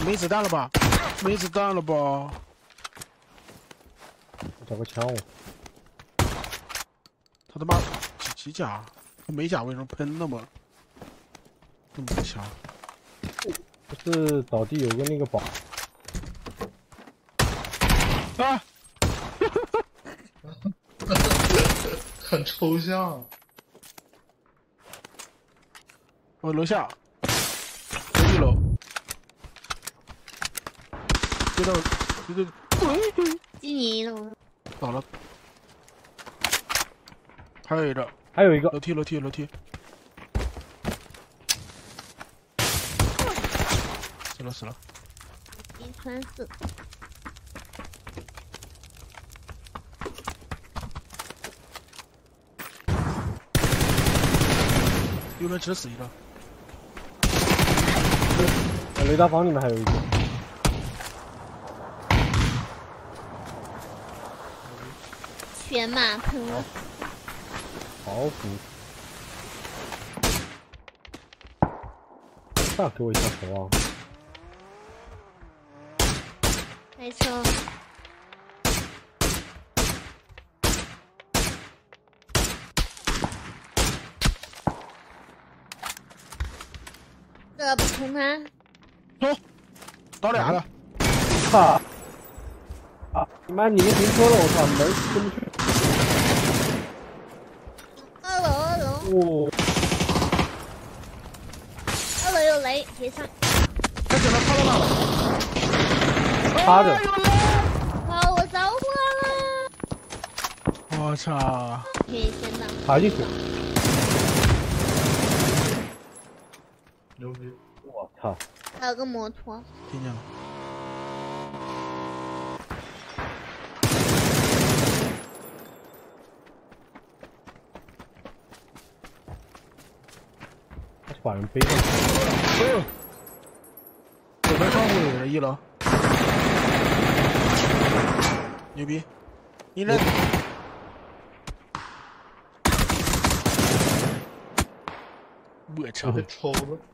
没子弹了吧？没子弹了吧？ 我找个枪我。 他他妈几甲？他没甲为什么喷那么强？ 不是倒地有个那个宝。 啊！ 很抽象。 我楼下，一楼，接到， 进一楼。 倒了。还有一个， 还有一个楼梯。死了。 134。 右边只死一个。 雷达房里面还有一个。 全马喷了。 好苦。再给我一下头啊！ 开车。这个不喷他。 走，倒俩了。 操！妈，你们停车了，我操，门进不去。 二楼。 哦。 2楼有雷，别上。 他捡了，趴到哪了？ 趴着。 哇，我着火了！ 我操！ 可以先打。 爬进去。 牛逼！ 我操！ 还有个摩托。 听见了。 他是把人背上去。 左边窗户有人，1楼。牛逼！你那。我操！ 被抽了。